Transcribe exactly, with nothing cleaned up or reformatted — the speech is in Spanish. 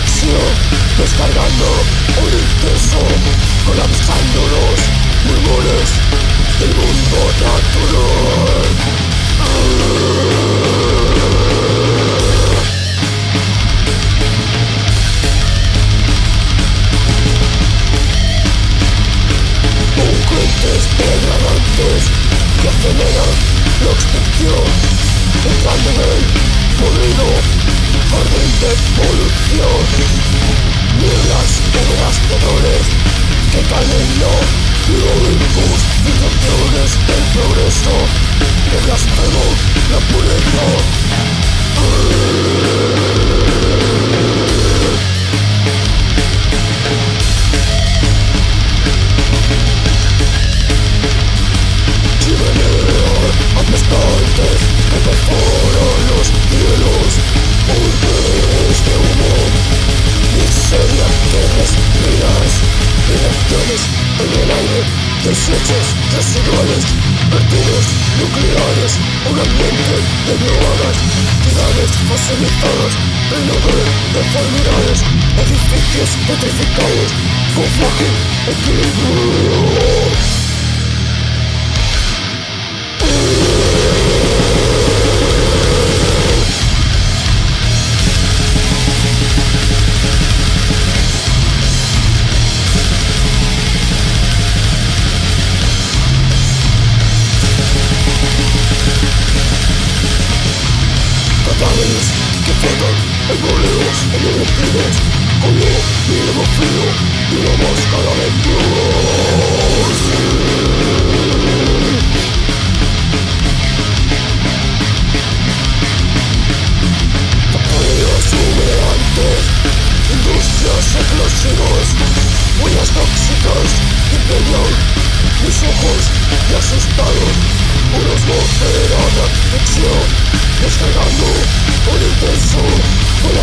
conexión, descargando un intenso, colapsando los pulmones del mundo natural. Concurrentes degradantes que aceleran la extinción, entrando en el podrido jardín de polución. Nieblas húmedas terrores que caen en lo Olympus, filtraciones del progreso que blasfemo la pureza. Chimeneas apestantes que perforan los cielos, urdes de humo, miseria que respiras, direcciones en el aire, desechos residuales, vertidos nucleares, un ambiente de drogas, ciudades fosilizadas, pleno de deformidades, edificios petrificados, con frágil equilibrio. Cadáveres que flotan en boleos ennegrecidos, con lo mínimo frío y una máscara de Dios. Factorías humeantes, industrias explosivas, huellas tóxicas que impregnan mis ojos y asustados, una atmósfera de ficción, descargando un intenso,